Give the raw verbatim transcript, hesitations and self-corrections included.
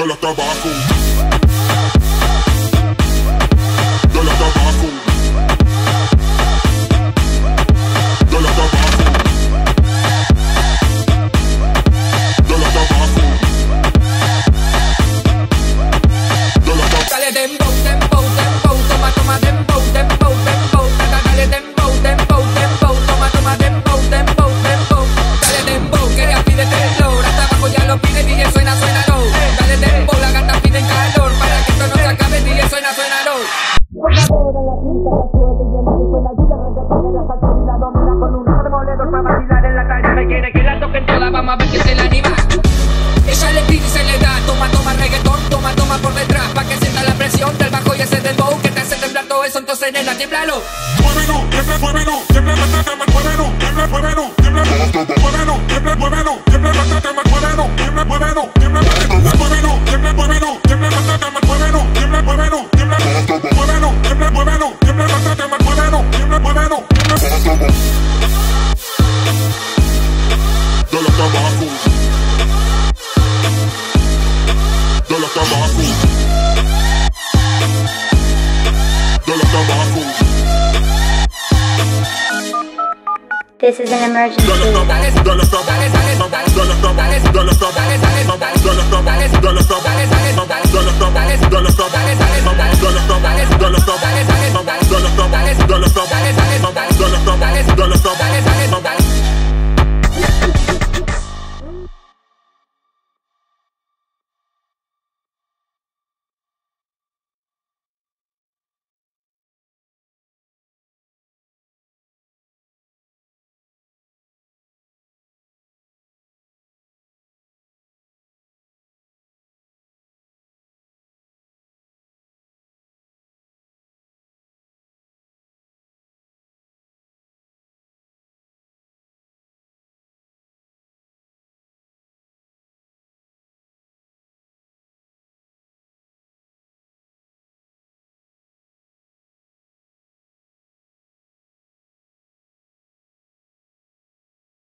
de la tabaco, de la tabaco, de la tabaco, de la tabaco, de la tabaco. Dale dembow, dembow, dembow, toma, toma dembow, dembow, dembow, dale dembow, dembow, dembow, toma, toma dembow, dembow, dembow, dale dembow, que ya pide temblor, hasta abajo ya lo pide, D J suena, suena low, dale dembow, la gata pide calor, para que esto no se acabe, D J suena, suena low. La boda, la pinta, la suerte y el aire suena lluvia, reggaetón en la salsa y la domina con un demoledor para vacilar en la tarima y quiere que la toquen toda, vamos a ver que se la anima. Ella le pide y se le da, toma, toma reggaetón, toma, toma por detrás, pa' que sienta la presión del bajo y ese dembow que te hace temblar todo eso, entonces nena, tiemblalo. Muévelo, tiembla, muévelo, tiembla, tiembla, muévelo, tiembla, muévelo, tiembla, muévelo, tiembla, muévelo, tiembla, tiembla, muévelo, tiembla, muévelo, tiembla, muévelo, tiembla, muévelo, tiembla, muévelo, tiembla, muévelo, tiembla, muévelo, tiembla, muévelo, tiembla, muévelo, tiembla, muévelo, tiembla, de la tabaco, de la tabaco, de la tabaco. This is an emergency. Dale, dale, dale, dale, dale, dale, dale, dale, dale, dale, dale, dale, dale, dale,